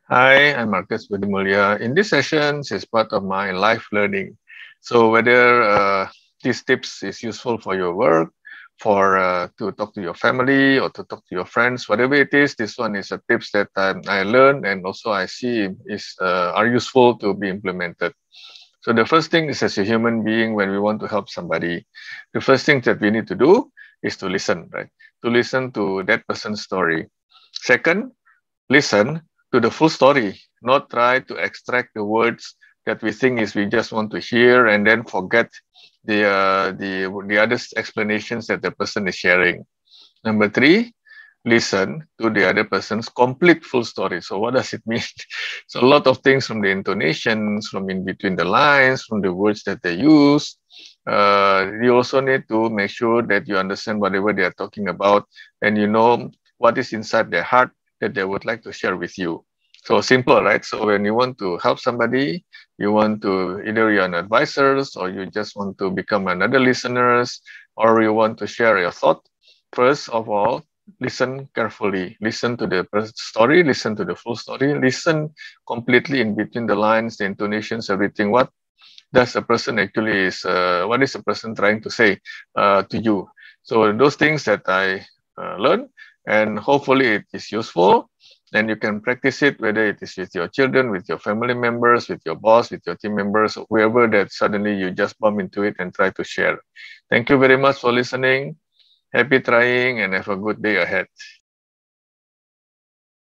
Hi, I'm Marcus Budimulia. In this session is part of my life learning. So whether these tips is useful for your work, for to talk to your family or to talk to your friends, whatever it is, this one is a tips that I learned and also I see is are useful to be implemented. So the first thing is as a human being, when we want to help somebody, the first thing that we need to do is to listen, right? To listen to that person's story. Second, listen to the full story, not try to extract the words that we think is we just want to hear and then forget the other explanations that the person is sharing. Number three, listen to the other person's complete full story. So what does it mean? So a lot of things from the intonations, from in between the lines, from the words that they use. You also need to make sure that you understand whatever they are talking about and you know what is inside their heart that they would like to share with you. So simple, right? So when you want to help somebody, you want to either you're an advisors or you just want to become another listeners or you want to share your thought. First of all, listen carefully. Listen to the story, listen to the full story, listen completely in between the lines, the intonations, everything. What does the person actually is, what is the person trying to say to you? So those things that I learned, and hopefully it is useful. And you can practice it, whether it is with your children, with your family members, with your boss, with your team members, whoever that suddenly you just bump into it and try to share. Thank you very much for listening. Happy trying and have a good day ahead.